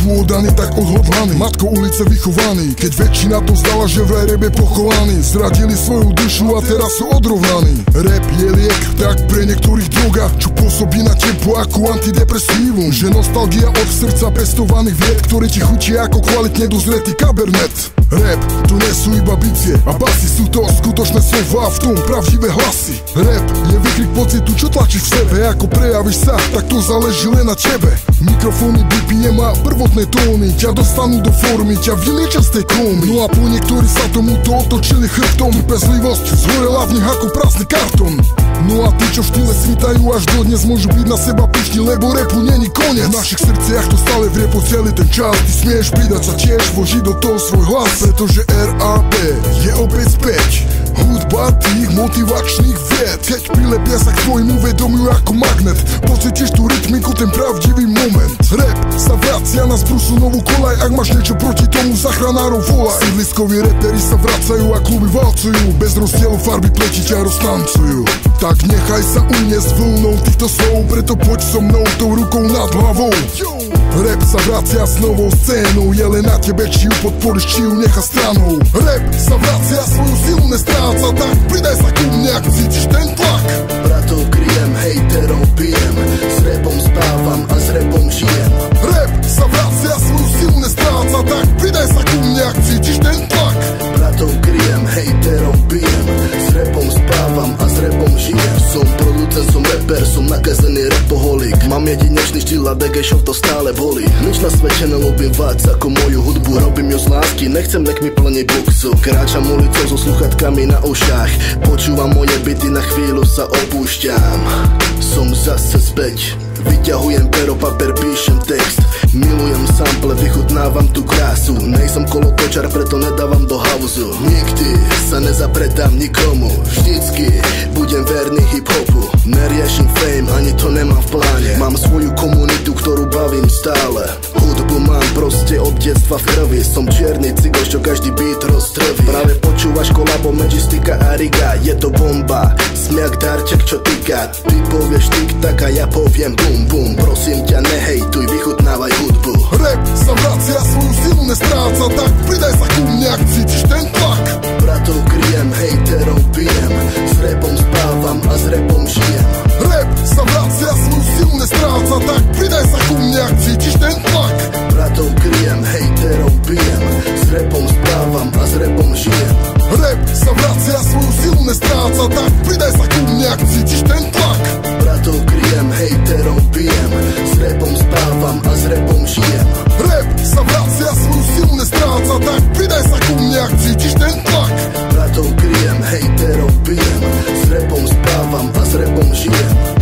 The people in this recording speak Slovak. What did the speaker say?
tu oddaný, tak odhodlaný, matko ulice vychovaný. Keď väčšina to zdala, že vraj rap je pochovaný, zradili svoju dušu a teraz sú odrovnaní. Rap je liek, tak pre niektorých droga, čo pôsobí na tempo ako antidepresívum. Že nostalgia od srdca pestovaných vied, ktoré ti chutia ako kvalitne dozretý kabernet. Rap, to nie sú iba bicie a basy, sú to skutočné slova, v tom pravdivé hlasy. Rap je výkrik pocitu, čo tlačíš v sebe, ako prejavíš sa, tak to záleží len na tebe. Mikrofóny, BPM a prvotné tóny ťa dostanú do formy, ťa vyliečia z tej kómy. No a po niektorí sa tomuto otočili chrbtom, trpezlivosť zhorela v nich ako prázdny kartón. No a tí, čo v štýle svitajú až dodnes, môžu byť na seba pyšní, lebo rapu není koniec. V našich srdciach to stále vrie po celý ten čas. Ty smieš pridať sa tiež, vložiť do toho svoj hlas, pretože RAP je opäť späť. Hudba tých motivačných vied, keď prilepia sa k tvojmu vedomiu ako magnet. Pocítiš tú rytmiku, ten pravdivý moment. Rap sa vracia na zbrusu novú kolaj, ak máš niečo proti tomu, zachránárov volaj. Sídliskoví reperi sa vracajú a kluby valcujú, bez rozdielu farby pleti ťa roztancujú. Tak nechaj sa uniesť vlnou týchto slov, preto poď so mnou tou rukou nad hlavou. Rap sa vracia s novou scénou, je len na tebe, či ju podporíš, či ju nechá stranou. Rap sa vracia, svoju silu nestráca, tak pridaj sa ku mne, ak cítiš ten tlak. Bratov kryjem, hejterov bijem, s rapom spávam a s rapom žijem. Rap sa vracia, svoju silu nestráca, tak pridaj sa ku mne, ak cítiš ten tlak. Bratov kryjem, hejterov bijem, s rapom spávam a s rapom žijem. Som producent, som rapper, som nakazený rapoholik. Mám jedinečný štýl a degešov to stále boli. Nič na svete nelúbim vác ako moju hudbu, robím ju z lásky, nechcem nek mi plniť buksu. Kráčam ulicou so sluchatkami na ušách, počúvam moje byty, na chvíľu sa opúšťam. Som zase späť, vyťahujem pero, papier, píšem text. Milujem sample, vychutnávam tú krásu. Nejsem kolotočar, preto nedávam do hauzu. Nikdy sa nezapredám nikomu, vždycky budem verný hip-hopu. Neriešim fame, ani to nemám v pláne. Mám svoju komunitu, ktorú bavím stále. Hudbu mám proste od detstva v krvi. Som čierny cigos, čo každý beat roztrví. Práve počúvaš kolabo Magistika a Riga. Je to bomba, smiak darček, čo týka. Ty povieš tik-tak a ja poviem bum bum. Prosím ťa, nehejtuj, vychutnávaj hudbu. Rap sa vracia, svoju silu nestráca, tak pridaj sa ku mne, ak cítiš ten tlak. Bratov kryjem, hejterov bijem, s rapom spávam a s rapom žijem. Rap sa vracia, svoju silu nestráca, tak pridaj sa ku mne, ak cítiš ten tlak. Bratov kryjem, hejterov bijem, s rapom spávam a s rapom žijem. Rap sa vracia, svoju silu nestráca, tak pridaj sa ku mne, ak cítiš ten tlak. Bratov kryjem, hejterov bijem, s rapom spávam a s rapom žijem. Rap sa vracia, svoju silu nestráca, tak pridaj sa ku mne, ak cítiš ten tlak. Bratov kryjem, hejterov bijem, s rapom spávam a s rapom žijem.